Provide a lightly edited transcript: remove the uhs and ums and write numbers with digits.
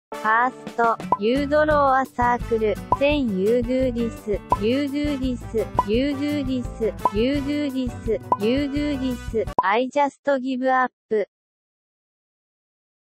ファースト、You draw a circle, then you do this, you do this, you do this, you do this, you do this, I just give up.